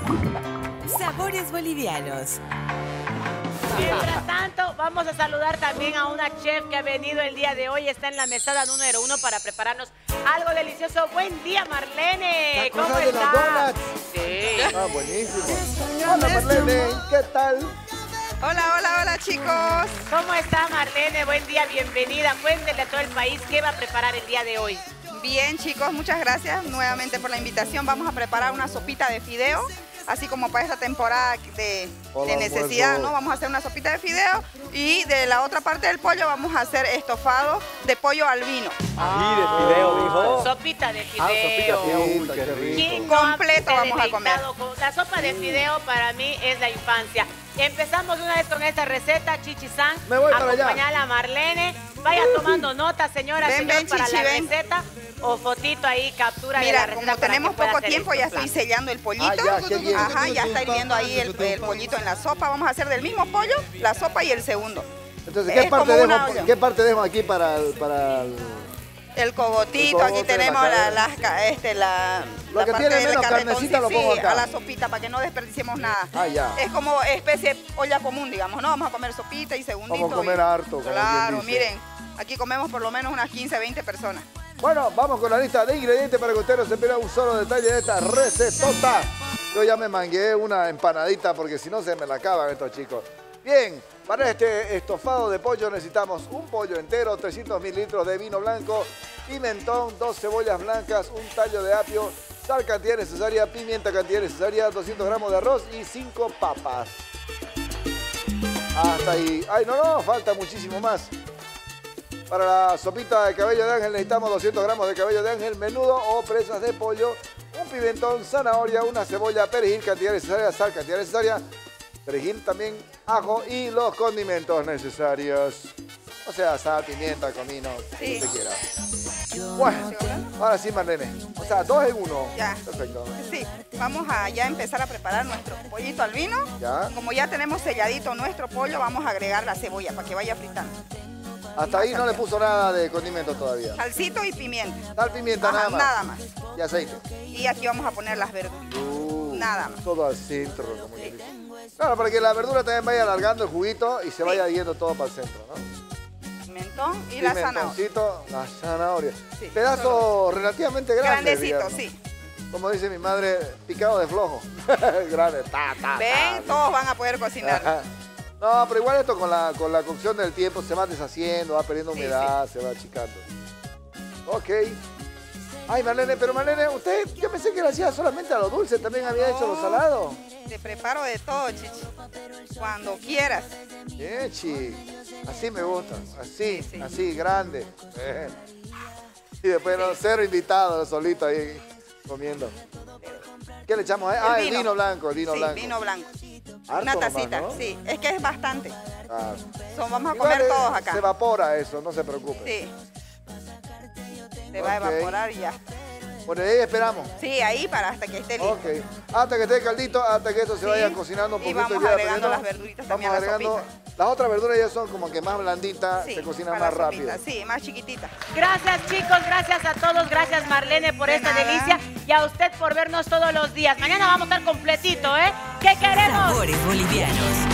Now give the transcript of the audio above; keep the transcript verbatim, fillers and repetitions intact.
Sabores bolivianos. Mientras tanto, vamos a saludar también a una chef que ha venido el día de hoy. Está en la mesada número uno para prepararnos algo delicioso. Buen día, Marlene. ¿Cómo ¿Cómo de las estás? donuts? Sí. Ah, buenísimo. Hola, Marlene. ¿Qué tal? Hola, hola, hola, chicos. ¿Cómo está, Marlene? Buen día, bienvenida. Cuéntele a todo el país qué va a preparar el día de hoy. Bien, chicos, muchas gracias nuevamente por la invitación. Vamos a preparar una sopita de fideo, así como para esta temporada de, de necesidad, ¿no? Vamos a hacer una sopita de fideo y de la otra parte del pollo vamos a hacer estofado de pollo al vino. Ah, de fideo, dijo. Sopita de fideo. Ah, sopita de fideo. Uy, qué rico. ¿Quién no ha Completo vamos a comer. deleitado con- La sopa de fideo para mí es la infancia. Empezamos una vez con esta receta, Chichi-san. Me voy para allá. Acompañar a Marlene. Vaya tomando nota, señora, Ven, señor, ven, para Chichi, la ven. receta. O fotito ahí, captura de la Mira, receta. como para tenemos que pueda poco hacer tiempo, estos ya estoy platos. sellando el pollito. Ah, ya, qué bien. Ajá, ya está hirviendo ahí el, el pollito en la sopa. Vamos a hacer del mismo pollo la sopa y el segundo. Entonces, ¿qué Es parte, como dejo, una olla. ¿qué parte dejo aquí para el, para el- El cogotito, El cogote aquí de tenemos la la, cadera. las ca- este, la, Lo la que parte tiene del menos carretón, carnecita lo sí, pongo sí, acá. a la sopita para que no desperdiciemos nada. Ah, ya. Es como especie olla común, digamos, ¿no? Vamos a comer sopita y segundito. Vamos a comer y- harto, como Claro, quien dice. miren, aquí comemos por lo menos unas quince, veinte personas. Bueno, vamos con la lista de ingredientes para que usted no se pierda un solo detalle de esta recetota. Yo ya me mangué una empanadita porque si no se me la acaban estos chicos. Bien, para este estofado de pollo necesitamos un pollo entero, trescientos mililitros de vino blanco, pimentón, dos cebollas blancas, un tallo de apio, sal cantidad necesaria, pimienta cantidad necesaria, doscientos gramos de arroz y cinco papas. Hasta ahí. Ay, no, no, falta muchísimo más. Para la sopita de cabello de ángel necesitamos doscientos gramos de cabello de ángel, menudo o presas de pollo, un pimentón, zanahoria, una cebolla, perejil, cantidad necesaria, sal, cantidad necesaria, perejil también, ajo y los condimentos necesarios. O sea, sal, pimienta, comino, Sí. lo que quiera. Bueno, ahora sí, Marlene. O sea, dos en uno. Ya. Perfecto. Sí, vamos a ya empezar a preparar nuestro pollito al vino. Ya. Como ya tenemos selladito nuestro pollo, vamos a agregar la cebolla para que vaya fritando. Hasta ahí no le puso nada de condimento todavía. Salsito y pimienta. Sal, pimienta, Ajá, nada más. nada más. Y aceite. Y aquí vamos a poner las verduras. Uh, Nada más. Todo al centro, como quien dice. Claro, para que la verdura también vaya alargando el juguito y se vaya yendo todo para el centro, ¿no? Pimentón y la zanahoria. Pimentoncito, la zanahoria. Sí, Pedazo solo. relativamente grande. Grandecito, digamos. sí. Como dice mi madre, picado de flojo. Grande, ta, ta, Ven, ta. todos van a poder cocinar. Ajá. No, pero igual esto con la, con la cocción del tiempo se va deshaciendo, va perdiendo Sí, humedad, se va achicando. Ok. Ay, Marlene, pero Marlene, usted, yo pensé que lo hacía solamente a lo dulce, también había hecho lo No. salado. Te preparo de todo, chichi. Cuando quieras. Bien, chi. Así me gusta, así, Sí, sí. así, grande. Eh. Y después, no, cero invitados, solito ahí comiendo. ¿Qué le echamos? ahí? Ah, el vino blanco, el vino sí, blanco. vino blanco. Harto Una nomás, tacita, ¿no? sí. Es que es bastante. Ah. Son, vamos a Igual, comer eh, todos acá. Se evapora eso, no se preocupe. Sí. Se va a Ok. evaporar y ya. Por ahí esperamos. Sí, ahí para hasta que esté listo. Ok. Hasta que esté caldito, hasta que esto se Sí. vaya cocinando un Y poquito. vamos ya agregando dependiendo. las verduritas Vamos también a la agregando. sopita. Las otras verduras ya son como que más blanditas, Sí, se cocinan para más la rápido. sopita, sí, más chiquitita. Gracias, chicos. Gracias a todos. Gracias, Marlene, por De esta nada. delicia. Y a usted por vernos todos los días. Mañana vamos a estar completito, ¿eh? ¿Qué queremos? Sabores bolivianos.